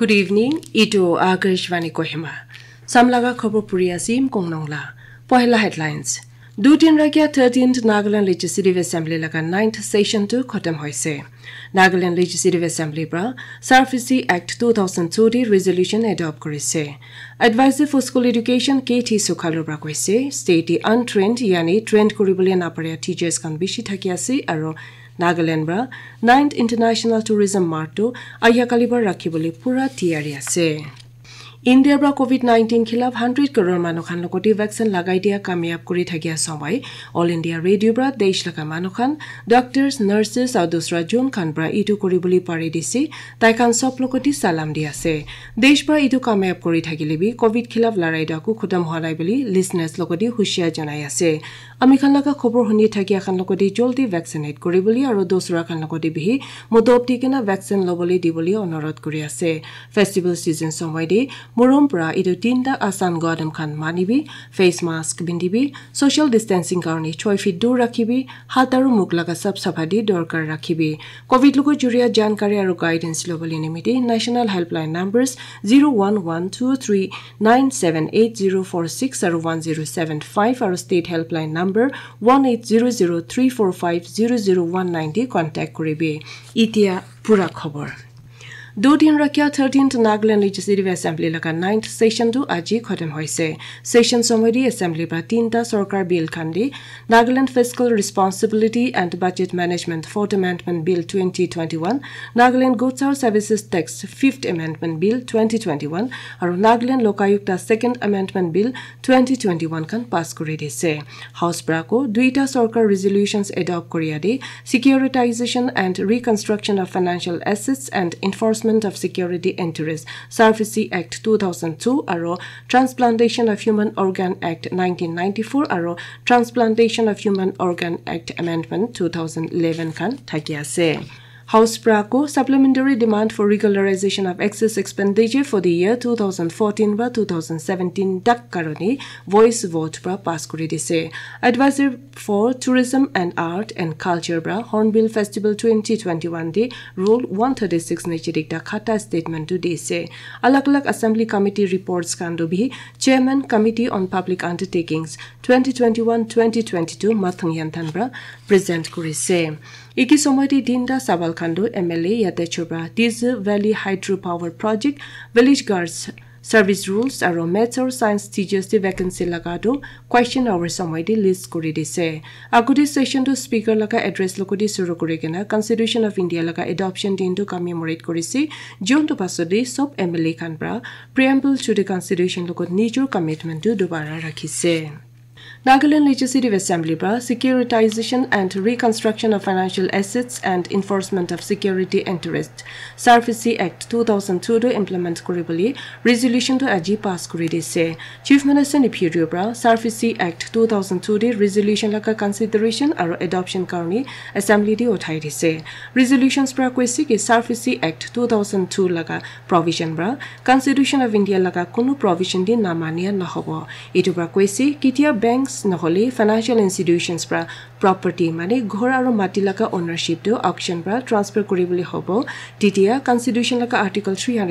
Good evening, ito Akashvani Kohima. Samlaga khobo puriasim kongnongla. Pohela headlines. Dutin rakia 13th Nagaland Legislative Assembly laga 9th session to khotam hoise. Nagaland Legislative Assembly bra Surface Act 2020 resolution adopt korise. Advisor for School Education KT Sukhalu bra koise. State untrained yani trained koribole na paria teachers kan bishi thakiase aro Nagaland bra 9th International Tourism Marto aya kalibar rakhibole pura tiyari ase. India bra COVID-19 khilaf 100 crore manukhan lokoti vaccine lagai dia kamyab kori thakia samai All India Radio bra desh laka manukhan doctors nurses aur dusra jon khan bra itu kori boli pare disi tai khan sob lokoti salam dia ase desh bra itu kamyab kori thakilebi COVID khilaf larai da ku khodam horai boli listeners lokoti hushia janai ase ami khan laka khobor huni thakia khan lokoti joldi vaccinate kori boli aru dusra khan lokoti bihi modob dikena vaccine loboli diboli onorot kori ase festival season samai de Morom pra idu tinda asan godam khan manibi face mask bindibi social distancing karone choi feet dur rakhibi hataru muk laga sab saphadi dorkar rakhibi covid luko juria jankari aru guidance loboli nimiti national helpline numbers 0112397804 aru 1075 aru state helpline number 180034500190 contact koribi itia pura khobor Dutin rakia 13th Nagaland Legislative Assembly laga 9th session to aji khotam hoise. Session somadi assembly pra tinta sarkar bill khandi Nagaland Fiscal Responsibility and Budget Management 4th Amendment Bill 2021, Nagaland Goods or Services Tax 5th Amendment Bill 2021 aru Nagaland Lokayukta 2nd Amendment Bill 2021 kan pass kori dise. House brako duita sarkar resolutions adopt koriade securitization and reconstruction of financial assets and enforcement of Security Interests Surface Act 2002 aro Transplantation of Human Organ Act 1994 aro Transplantation of Human Organ Act Amendment 2011 kan thakiase. House Praco supplementary demand for regularization of excess expenditure for the year 2014 by 2017 dak karoni voice vote pra pass kori dise. Advisor for Tourism and Art and Culture bra Hornbill Festival 2021 de Rule 136 nechirik da khata statement to dise. Alag alag Assembly Committee reports kando bhi Chairman Committee on Public Undertakings 2021-2022 Mathang Yantan bra present kori se. Iki somati dinda sabal khando MLA yate chobra Diesel Valley Hydropower Project Village Guards Service Rules aro Maths or Science teachers the vacancy lagado question hour somati list kori dise. Agudi session to speaker laga address lokodi suru korigena Constitution of India laga adoption din to commemorate korisi June to pasodi sob MLA khan bra preamble to the Constitution lokod nijor commitment to dobara rakhise. Nagaland Legislative Assembly bra securitization and reconstruction of financial assets and enforcement of security interest Surface Act 2002 to implement koriboli resolution to aji pass kori dise. Chief Minister Nipurio bra Surface Act 2002 de resolution laka consideration aro adoption karni assembly de uthai dise. Resolutions bra koisi ki Surface Act 2002 laka provision bra Constitution of India laka kunu provision din namania na hobo. Itu bra koisi kitia banks নহলে financial institutions pra property mane ghor aru mati laka ownership to auction pra transfer koribole hobo titia Constitution laka article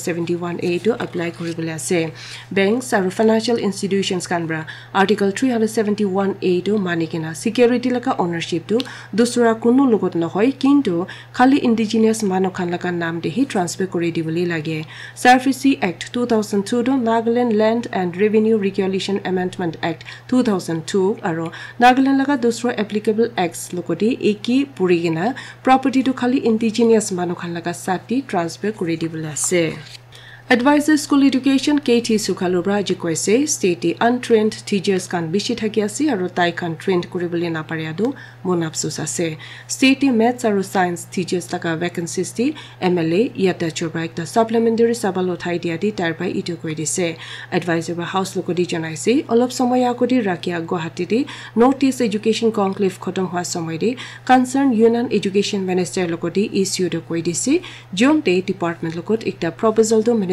371A to apply koribole ase. Banks aru financial institutions kan bra article 371A to manikena security laka ownership to dusra kunu logot nohoi kintu khali indigenous manokhan laka nam de hi transfer kori dibole lage. Surface Act 2002 to Nagaland Land and Revenue Regulation Amendment Act 2002 aro Nagaland laga dusra applicable acts lokoti eki purigena property to khali indigenous manokhan laga sati transfer kori dibula ase. Advisor School Education KT Sukhalu bra jikoise state untrained teachers kan bishi thakiase aro tai kan trained koribole na pariado monapsus ase. State Maths aro Science teachers taka vacancies ti MLA yata chobra ekta supplementary sabal uthai dia di tarpai itu koi dise. Advisor ba house lokodi janaise olop samoya kodi rakia Guwahati de Northeast Education Conclave khotom hwa samai de concerned Union Education Minister lokodi issue to koi dise. June day department lokot ekta proposal to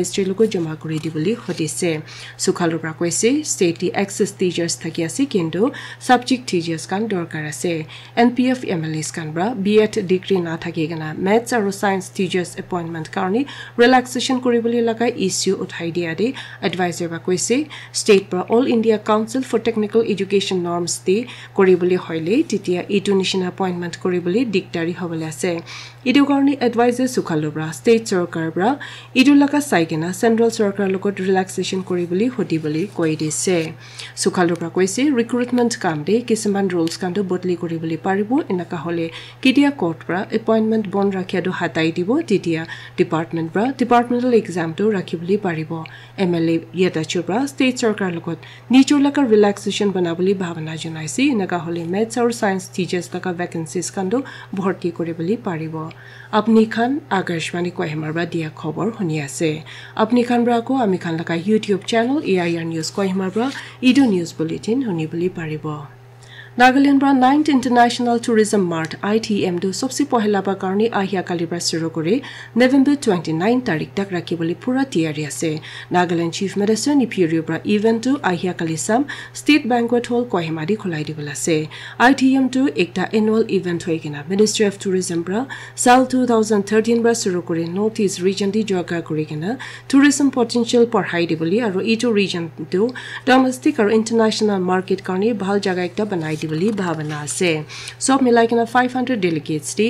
ministry লগত জমা কৰি দিবলৈ হতিছে সুখালৰ পৰা কৈছে state access teachers থাকি আছে কিন্তু সাবজেক্ট টিচাৰ্ছ কান দৰকাৰ আছে এনপিএফ এমএলএছ কান ব্ৰা বিএড ডিগ্ৰী না থাকি গনা মেথছ আৰু সায়েন্স টিচাৰ্ছ এপইণ্টমেণ্ট কাৰণে ৰিলেক্সেশ্যন কৰিবলৈ লগা ইছ্যু উঠাই দিয়া দে এডভাইজাৰ বা কৈছে ষ্টেট পৰা all India council for technical education norms দি কৰিবলৈ হলে তেতিয়া ইটো নিচিনা এপইণ্টমেণ্ট কৰিবলৈ দিগদাৰী হ'বলৈ আছে ইটো কাৰণে এডভাইজাৰ সুখালৰ পৰা ষ্টেট চৰকাৰ পৰা ইটো লগা চাইকেনা চেন্ট্ৰেল চৰকাৰৰ লগত ৰিলেক্সেশ্যন কৰিবলৈ হতিবলৈ কৈ দিছে সুখালৰ পৰা কৈছে ৰিক্ৰুটমেণ্ট কাম দে কিছুমান ৰুলছ কামটো বদলি কৰিবলৈ পাৰিব এনেকা হলে কেতিয়া কোৰ্ট পৰা এপইণ্টমেণ্ট বন্ধ ৰাখিয়াটো হাতাই দিব তেতিয়া ডিপাৰ্টমেণ্ট পৰা ডিপাৰ্টমেণ্টেল এক্সামটো ৰাখিবলৈ পাৰিব এমএলএ ইয়াতা চোপ্ৰা ষ্টেট চৰকাৰৰ লগত নিজৰ লগা ৰিলেক্সেশ্যন বনাবলৈ ভাৱনা জনাইছে এনেকা হলে মেথছ আৰু সায়েন্স টিচাৰ্ছ লগা ভেকেঞ্চিজ কামটো ভৰ্তি কৰিবলৈ পাৰিব আপনি খান আকাশবাণী কোহিমাৰ পৰা দিয়া খবৰ শুনি আছে আপনি খান ব্ৰাকো আমি খান লগা ইউটিউব চেনেল এআইআৰ নিউজ কোহিমাৰ পৰা ইডো নিউজ বুলেটিন শুনিবলৈ পাৰিব नागालैंड पर 9th international tourism mart ITM दो सबसे पहला बार करने आहिया कालीब्रा शुरू करे नवंबर 29 तारीख तक रखी बोली पूरा तैयारी আছে नागालैंड चीफ मिनिस्टर निपिरियो पर इवेंट तो आहिया कालीसाम स्टेट बैंक्वेट हॉल कोहिमादी खुलाई दिबल আছে ITM तो एकटा एनुअल इवेंट होइकिना मिनिस्ट्री ऑफ टूरिज्म पर साल 2013 पर शुरू करे नॉर्थ ईस्ट रीजन दी जगह करिकिना टूरिज्म पोटेंशियल पढ़ाई दिबली और इटो रीजन तो डोमेस्टिक और इंटरनेशनल मार्केट करने ভাল জায়গা একটা बनाई বুলি ভাৱনা আছে সব মিলাই কিনা 500 ডেলিগেটছ দি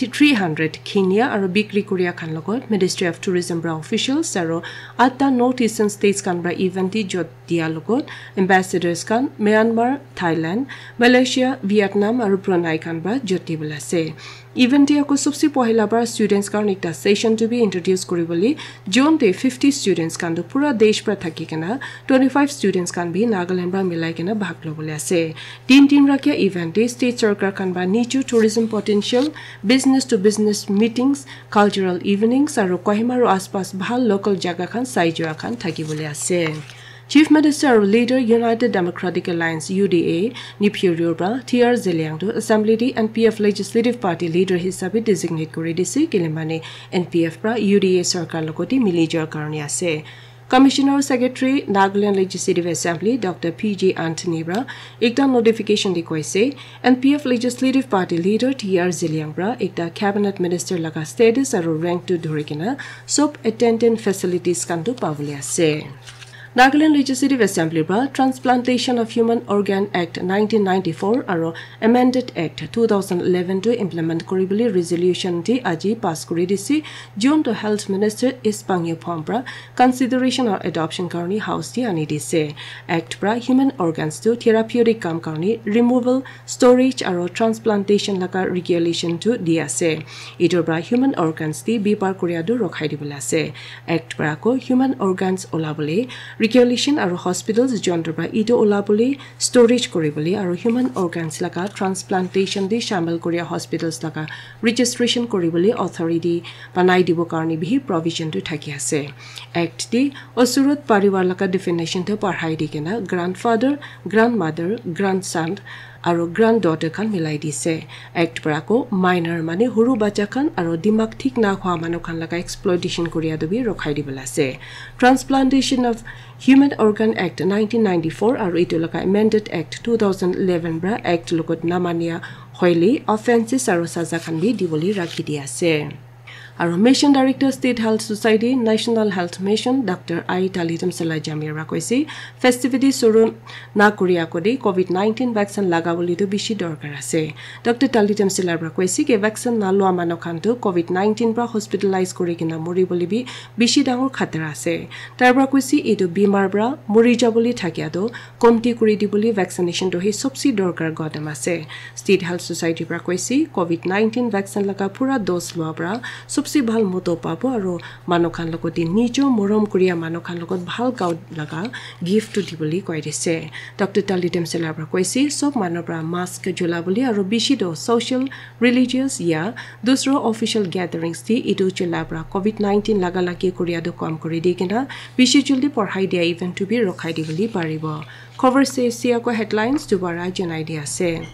300 খিনিয়া আৰু বিক্ৰী কৰিয়া খান লগত মিনিষ্ট্ৰী অফ টুৰিজম ব্ৰা অফিচিয়েলছ আৰু আটা নৰ্থ ইষ্টাৰ্ণ ষ্টেটছ কান ব্ৰা ইভেন্ট য'ত দিয়া লগত এম্বেছাডাৰ্ছ কান ম্যানমাৰ থাইলেণ্ড মালয়েছিয়া ভিয়েটনাম আৰু ব্ৰুনাই কান ব্ৰা জটিবল আছে ইভেন্টে আকৌ সবসে পহিলা বাৰ ষ্টুডেন্টছ কান একটা সেশন টু বি ইন্ট্ৰোডিউস কৰিবলৈ জোন দে 50 ষ্টুডেন্টছ কান পুৰা দেশ পৰা থাকি কিনা 25 ষ্টুডেন্টছ কান বি নাগালেণ্ড পৰা মিলাই কিনা ভাগ ল'বলৈ আছে তিন ৰাখিয়া ইভেন্টে ষ্টেট চৰকাৰ কান বা নিচু tourism potential business to business meetings cultural evenings আৰু কোহিমাৰ আশপাশ ভাল লোকাল জায়গা খান সাইজোৱা খান থাকিবলৈ আছে Chief Minister of Leader United Democratic Alliance UDA Nipirio Bra TR Zeliangdo Assembly di NPF Legislative Party Leader hisabe designate kori dise kelemane NPF Bra UDA sarkar lokoti milijor karni ase Commissioner Secretary Nagaland Legislative Assembly Dr. PJ Anthony Bra ekta notification di koise NPF Legislative Party Leader TR Zeliang Bra ekta cabinet minister laga status aru rank to dhurikina sob attendant facilities kantu pavule ase Nagaland Legislative Assembly bra Transplantation of Human Organ Act 1994 aro Amended Act 2011 to implement koribuli resolution ti aji pass kori disi June to Health Minister Ispangyo Pombra consideration or adoption karni house ti ani dise Act bra human organs to therapeutic kam karni removal storage aro transplantation laka regulation to diase itor bra human organs ti bipar koria do rokhai dibula ase Act bra ko human organs olabole regulation আৰু hospitals যন্ত্ৰ পৰা ইটো ওলাবলৈ storage কৰিবলৈ আৰু human organs লাকা transplantation দি শামিল কৰিয়া hospitals লাকা registration কৰিবলৈ authority বনাই দিব কাৰণে বিহি provision টো থাকি আছে act দি অসুৰত পৰিৱাৰ লাকা definition টো পঢ়াই দি কেনা grandfather grandmother grandson আৰু granddaughter খান মিলাই দিছে act পৰাকো minor মানে হৰু বাচ্চা খান আৰু দিমাগ ঠিক না হোৱা মানুহ খান লাগা exploitation কৰিয়া দবি ৰখাই দিবল আছে Transplantation of Human Organ Act 1994 আৰু ইটো লগা Amended Act 2011 bra act লগত নামানিয়া হইলি offenses আৰু সাজা খান বি দিবলি ৰাখি দি আছে Our Mission Director State Health Society National Health Mission Dr. I Talitam Sala Jamir Rakoisi festivity surun na Korea kodi COVID-19 vaccine lagaboli to bishi dorkar ase Dr. Talitam Sala Rakoisi ke vaccine na loa manokhanto COVID-19 pra hospitalize kori kina mori boli bi bishi dangor khatara ase tar rakoisi eto bimar bra mori jaboli thakia do komti kori diboli vaccination to hi sobsi dorkar godam ase State Health Society rakoisi COVID-19 vaccine laga pura dose loa bra সবসে ভাল মতো পাবো আৰু মানখান লগতে নিজ মৰম কৰিয়া মানখান লগত ভাল গাও লাগা গিফট দিবলি কৈ দিছে ডক্টৰ টালিটেম সেলাব্ৰা কৈছি সব মানবৰা মাস্ক জ্বলাবলি আৰু বিশিদ সোশ্যাল ৰিলিজিয়াছ ইয়া দুসৰো অফিশিয়াল গ্যাদাৰিংছ দি ইটো চলাব্ৰা কোভিড-19 লাগা লাগি কৰিয়া দ কম কৰি দি কিনা বিশি জলদি পঢ়াই দিয়া ইভেন্ট টু বি ৰখাই দিবলি পাৰিব খবৰ সে সিয়াকো হেডলাইনছ দুবাৰা জনাই দি আছে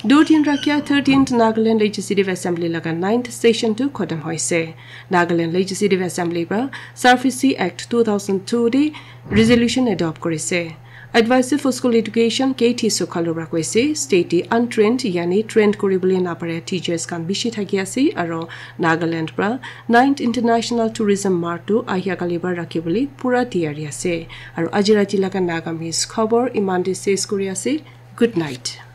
2 दिन रखिया 13th Nagaland Legislative Assembly laga 9th session to khotam hoise Nagaland Legislative Assembly pra Surface Act 2002 de resolution adopt korise Advisory for School Education KT Sokhalura koise state untrained yani trained koribole na pare teachers kan bishi thaki ase aro Nagaland pra 9th International Tourism Mart to ahia kalibar rakhibole pura tiari ase aro ajirati laga Nagamis khobor imande ses kori ase good night